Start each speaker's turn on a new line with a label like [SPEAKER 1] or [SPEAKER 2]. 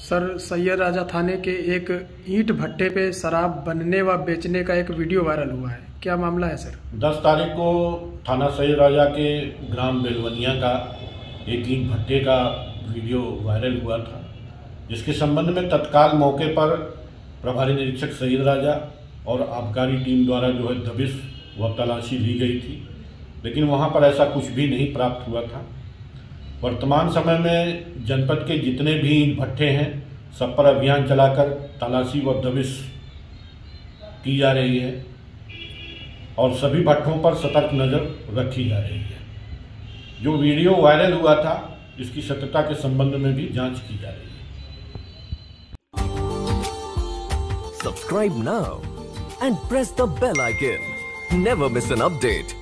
[SPEAKER 1] Sir, Syed राजा थाने के एक ईंट भट्टे पे शराब बनने व बेचने का एक वीडियो वायरल हुआ है, क्या मामला है सर?
[SPEAKER 2] 10 तारीख को थाना सैयद राजा के ग्राम बेलवनिया का एक ईंट भट्टे का वीडियो वायरल हुआ था, जिसके संबंध में तत्काल मौके पर प्रभारी निरीक्षक सैयद राजा और आबकारी टीम द्वारा जो है दबिश व तलाशी ली गई थी, लेकिन वहां पर ऐसा कुछ भी नहीं प्राप्त हुआ था। वर्तमान समय में जनपद के जितने भी ईंट भट्टे हैं सब पर अभियान चलाकर तलाशी व दबिश की जा रही है और सभी भट्टों पर सतर्क नज़र रखी जा रही है। जो वीडियो वायरल हुआ था इसकी सत्यता के संबंध में भी जांच की जा रही है।
[SPEAKER 3] Subscribe now and press the bell icon. Never miss an update.